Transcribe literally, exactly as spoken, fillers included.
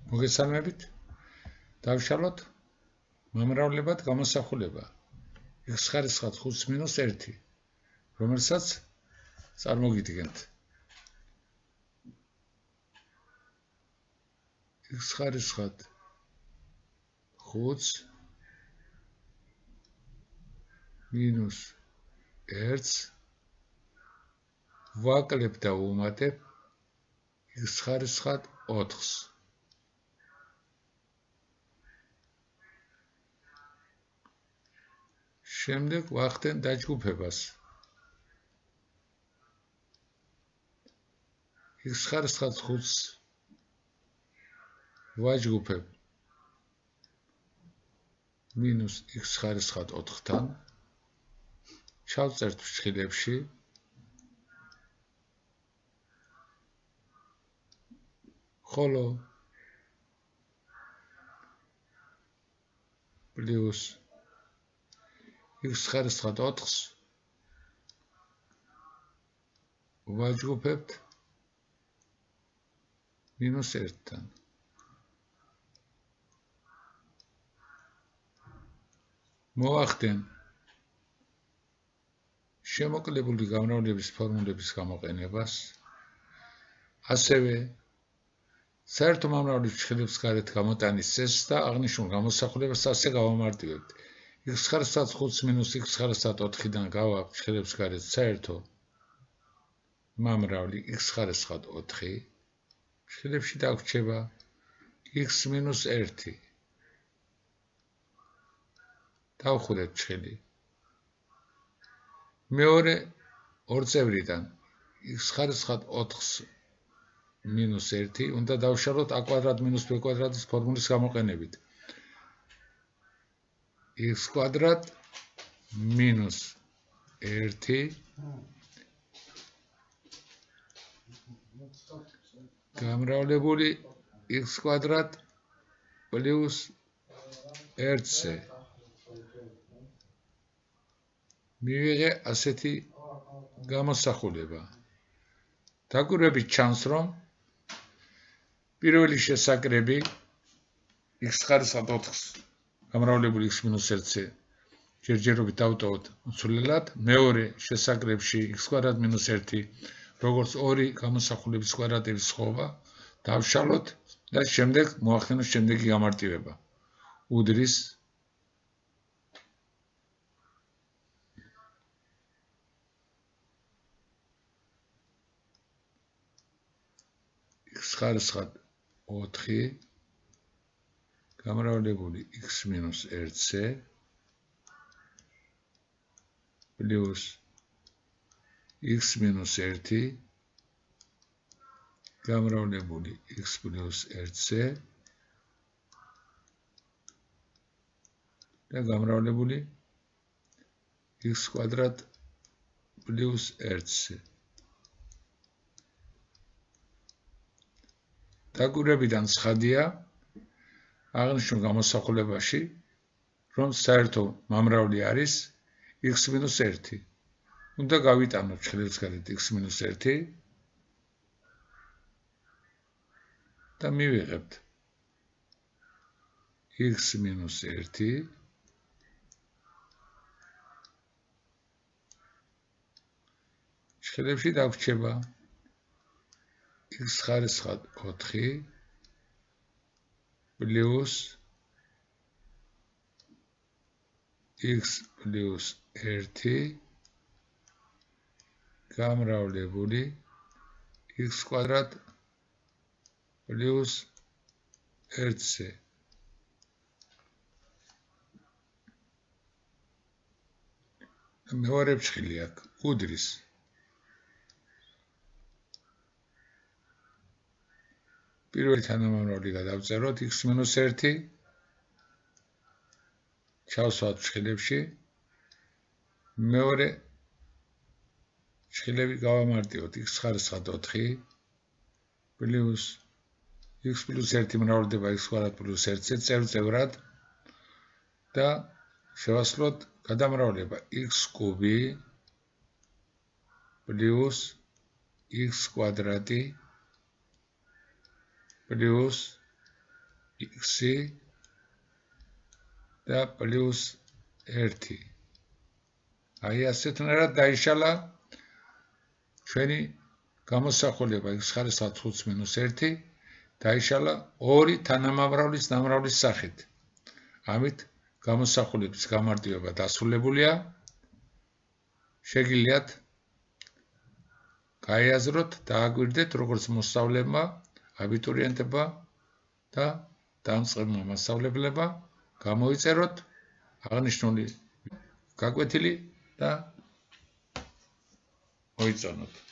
მოგესალმებით. დავშალოთ მომრავლებად გამოსახულება x ხარისხად ხუთს მინუს ერთი, რომელსაც წარმოგიდგენთ. x ხარისხად ხუთს მინუს ერთს ვაკლებ და ვუმატებ x ხარისხად ოთხს. შემდეგ ვახდენ დაჯგუფებას. x ხარისხად ხუთს ვაჯგუფებ მინუს x ხარისხად ოთხთან. ჩავწერთ ფრჩხილებში. ხოლო პლუს x ხარისხად ოთხს ვაჯგუფებთ მინუს ერთთან. მოვახდენ შემოკლებული გამრავლების ფორმულების გამოყენებას, ასევე საერთო მომრავლის ფრჩხილებს გარეთ გამოტანის წესს და აღნიშნულ გამოსახულებას ასე გავამარტივებთ. x ხარისხად ხუთს მინუს x ხარისხად ოთხიდან გავა ფრჩხილებს გარეთ საერთო მომრავლი x ხარისხად ოთხი, ფრჩხილებში დაგვრჩება x მინუს ერთი. დავხურეთ ფრჩხილი. მეორე ორ წევრიდან x ხარისხად ოთხს მინუს ერთი უნდა დავშალოთ a კვადრატ მინუს b კვადრატის ფორმულის გამოყენებით. x კვადრატ მინუს ერთი გამრავლებული x კვადრატ პლუს ერთზე. მივიღე ასეთი გამოსახულება. დაკვირვებით ჩანს, რომ პირველი შესაკრები x ხარისხად ოთხს გამრავლებული x მინუს ერთზე ჯერჯერობით დავტოვოთ უცვლელად. მეორე შესაკრებში x კვადრატ მინუს ერთი როგორც ორი გამოსახულების კვადრატების სხვაობა დავშალოთ და შემდეგ მოახდინოთ შემდეგი გამარტივება. უდრის x ხარისხად ოთხი გამრავლებული x მინუს ერთზე პლუს x მინუს ერთი გამრავლებული x პლუს ერთზე და გამრავლებული x კვადრატ პლუს ერთზე. დაკვირვებიდან ცხადია აღნიშნულ გამოსახულებაში, რომ საერთო მომრავლი არის x მინუს ერთი. უნდა გავიტანოთ ფრჩხილებს გარეთ x მინუს ერთი და მივიღებთ x მინუს ერთი ფრჩხილებში დაგვრჩება x ხარისხად ოთხი პლუს x პლუს ერთი გამრავლებული x კვადრატ პლუს ერთზე. მეორე ფრჩხილი აქ უდრის. პირველი თანამომრავლი გადავწეროთ x მინუს ერთი, ჩავსვათ ფრჩხილებში. მეორე ფრჩხილები გავამარტივოთ x ხარისხად ოთხი პლუს x პლუს ერთი მრავლდება x კვადრატ პლუს ერთზე წევრ-წევრად და შევასრულოთ გადამრავლება x კუბი პლუს x კვადრატი პლუს x და პლუს ერთი. აი ასეთნაირად დაიშალა ჩვენი გამოსახულება x ხარისხად ხუთს მინუს ერთი დაიშალა ორი თანამამრავლის ნამრავლის სახით. ამით გამოსახულების გამარტივება დასრულებულია. შეგიძლიათ გაიაზროთ, დააგვირდეთ როგორც მოსწავლეებმა, აბიტურიენტებმა და დამწყებმა მასწავლებლებმა გამოიწეროთ აღნიშნული გაკვეთილი და მოიწონოთ.